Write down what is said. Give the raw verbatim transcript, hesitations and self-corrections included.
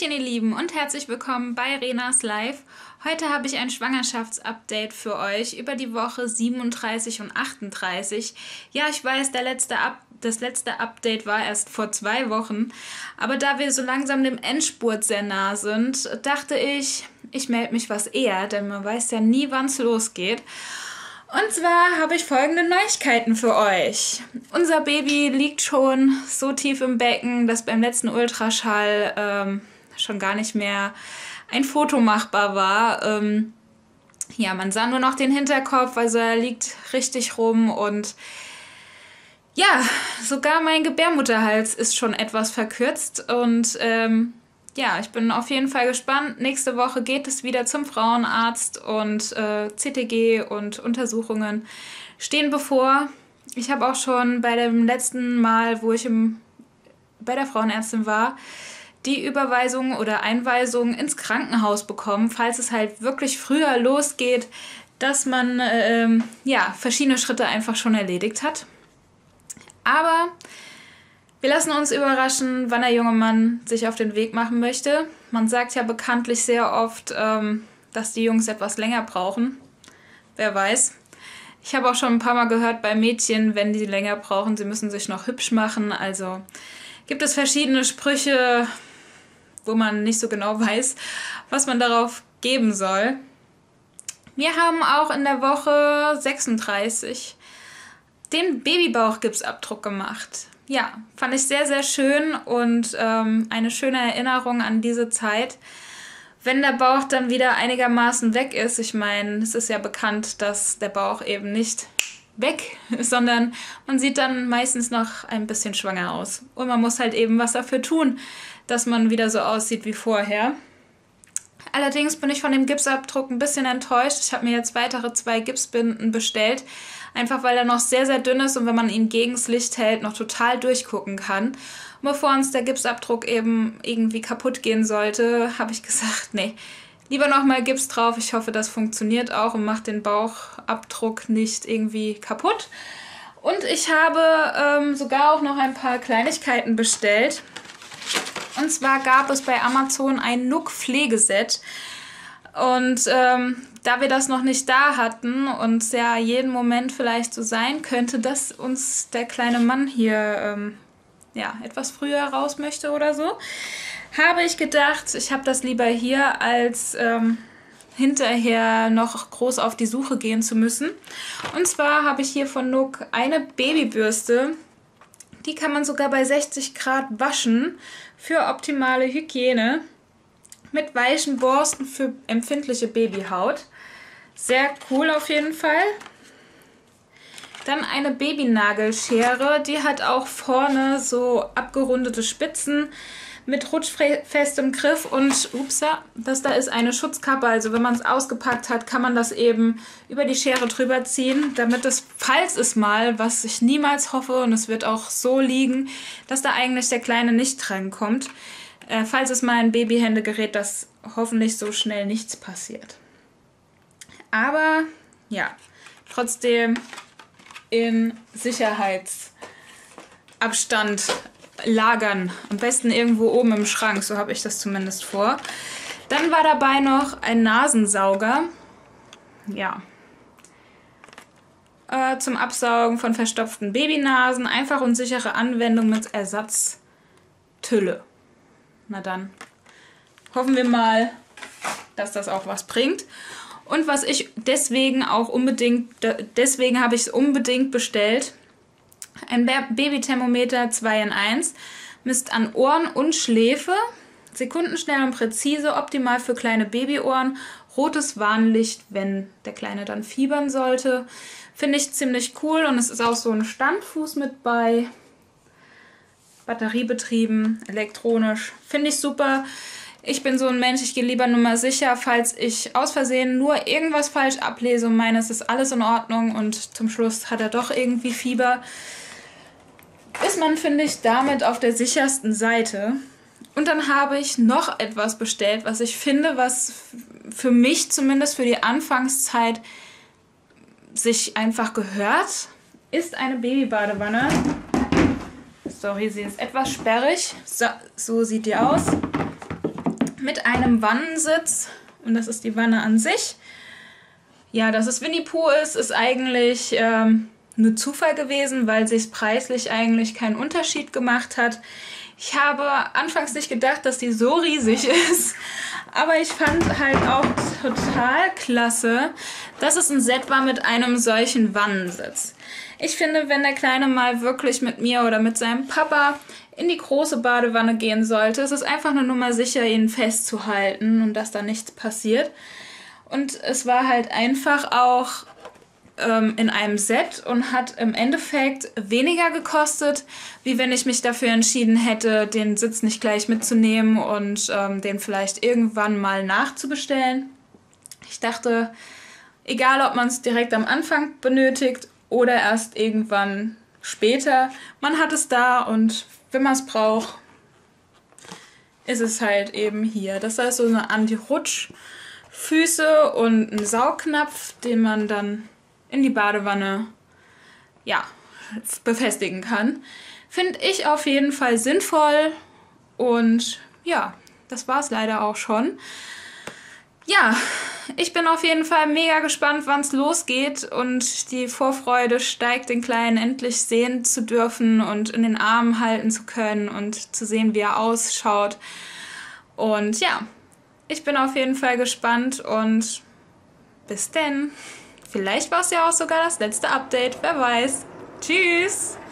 Hallöchen ihr Lieben und herzlich willkommen bei Renas Live. Heute habe ich ein Schwangerschaftsupdate für euch über die Woche siebenunddreißig und achtunddreißig. Ja, ich weiß, der letzte Up das letzte Update war erst vor zwei Wochen, aber da wir so langsam dem Endspurt sehr nah sind, dachte ich, ich melde mich was eher, denn man weiß ja nie, wann es losgeht. Und zwar habe ich folgende Neuigkeiten für euch. Unser Baby liegt schon so tief im Becken, dass beim letzten Ultraschall ähm, schon gar nicht mehr ein Foto machbar war. Ähm, ja, man sah nur noch den Hinterkopf, also er liegt richtig rum und ja, sogar mein Gebärmutterhals ist schon etwas verkürzt und ähm, ja, ich bin auf jeden Fall gespannt. Nächste Woche geht es wieder zum Frauenarzt und äh, C T G und Untersuchungen stehen bevor. Ich habe auch schon bei dem letzten Mal, wo ich im, bei der Frauenärztin war, die Überweisung oder Einweisung ins Krankenhaus bekommen, falls es halt wirklich früher losgeht, dass man äh, ja, verschiedene Schritte einfach schon erledigt hat. Aber wir lassen uns überraschen, wann der junge Mann sich auf den Weg machen möchte. Man sagt ja bekanntlich sehr oft, ähm, dass die Jungs etwas länger brauchen. Wer weiß. Ich habe auch schon ein paar Mal gehört bei Mädchen, wenn die länger brauchen, sie müssen sich noch hübsch machen. Also gibt es verschiedene Sprüche, wo man nicht so genau weiß, was man darauf geben soll. Wir haben auch in der Woche sechsunddreißig den Babybauchgipsabdruck gemacht. Ja, fand ich sehr, sehr schön und ähm, eine schöne Erinnerung an diese Zeit. Wenn der Bauch dann wieder einigermaßen weg ist, ich meine, es ist ja bekannt, dass der Bauch eben nicht weg ist, sondern man sieht dann meistens noch ein bisschen schwanger aus. Und man muss halt eben was dafür tun, dass man wieder so aussieht wie vorher. Allerdings bin ich von dem Gipsabdruck ein bisschen enttäuscht. Ich habe mir jetzt weitere zwei Gipsbinden bestellt, einfach weil er noch sehr, sehr dünn ist und wenn man ihn gegens Licht hält, noch total durchgucken kann. Und bevor uns der Gipsabdruck eben irgendwie kaputt gehen sollte, habe ich gesagt, nee, lieber nochmal Gips drauf. Ich hoffe, das funktioniert auch und macht den Bauchabdruck nicht irgendwie kaputt. Und ich habe ähm, sogar auch noch ein paar Kleinigkeiten bestellt. Und zwar gab es bei Amazon ein Nook-Pflegeset. Und ähm, da wir das noch nicht da hatten und es ja jeden Moment vielleicht so sein könnte, dass uns der kleine Mann hier ähm, ja, etwas früher raus möchte oder so, habe ich gedacht, ich habe das lieber hier, als ähm, hinterher noch groß auf die Suche gehen zu müssen. Und zwar habe ich hier von Nook eine Babybürste. Die kann man sogar bei sechzig Grad waschen für optimale Hygiene mit weichen Borsten für empfindliche Babyhaut. Sehr cool auf jeden Fall. Dann eine Babynagelschere, die hat auch vorne so abgerundete Spitzen mit rutschfestem Griff und upsa, das da ist eine Schutzkappe, also wenn man es ausgepackt hat, kann man das eben über die Schere drüber ziehen, damit es, falls es mal, was ich niemals hoffe und es wird auch so liegen, dass da eigentlich der Kleine nicht dran kommt, äh, falls es mal in Babyhände gerät, dass hoffentlich so schnell nichts passiert. Aber ja, trotzdem in Sicherheitsabstand lagern. Am besten irgendwo oben im Schrank, so habe ich das zumindest vor. Dann war dabei noch ein Nasensauger. Ja. Äh, zum Absaugen von verstopften Babynasen. Einfach und sichere Anwendung mit Ersatztülle. Na dann. Hoffen wir mal, dass das auch was bringt. Und was ich deswegen auch unbedingt, deswegen habe ich es unbedingt bestellt, ein Babythermometer zwei in eins, misst an Ohren und Schläfe, sekundenschnell und präzise, optimal für kleine Babyohren, rotes Warnlicht, wenn der Kleine dann fiebern sollte. Finde ich ziemlich cool und es ist auch so ein Standfuß mit bei, batteriebetrieben, elektronisch, finde ich super. Ich bin so ein Mensch, ich gehe lieber nur mal sicher, falls ich aus Versehen nur irgendwas falsch ablese und meine, es ist alles in Ordnung und zum Schluss hat er doch irgendwie Fieber, ist man, finde ich, damit auf der sichersten Seite. Und dann habe ich noch etwas bestellt, was ich finde, was für mich zumindest für die Anfangszeit sich einfach gehört, ist eine Babybadewanne. Sorry, sie ist etwas sperrig. So, so sieht die aus. mit einem Wannensitz. Und das ist die Wanne an sich. Ja, dass es Winnie Pooh ist, ist eigentlich ähm, nur Zufall gewesen, weil sich preislich eigentlich keinen Unterschied gemacht hat. Ich habe anfangs nicht gedacht, dass die so riesig ist, aber ich fand halt auch total klasse, dass es ein Set war mit einem solchen Wannensitz. Ich finde, wenn der Kleine mal wirklich mit mir oder mit seinem Papa in die große Badewanne gehen sollte, ist es einfach eine Nummer sicher, ihn festzuhalten und dass da nichts passiert. Und es war halt einfach auch ähm, in einem Set und hat im Endeffekt weniger gekostet, wie wenn ich mich dafür entschieden hätte, den Sitz nicht gleich mitzunehmen und ähm, den vielleicht irgendwann mal nachzubestellen. Ich dachte, egal ob man es direkt am Anfang benötigt oder erst irgendwann später, man hat es da und wenn man es braucht, ist es halt eben hier. Das heißt so eine Anti-Rutsch-Füße und ein Saugnapf, den man dann in die Badewanne ja, befestigen kann. Finde ich auf jeden Fall sinnvoll und ja, das war es leider auch schon. Ja, ich bin auf jeden Fall mega gespannt, wann es losgeht und die Vorfreude steigt, den Kleinen endlich sehen zu dürfen und in den Armen halten zu können und zu sehen, wie er ausschaut. Und ja, ich bin auf jeden Fall gespannt und bis denn. Vielleicht war es ja auch sogar das letzte Update, wer weiß. Tschüss!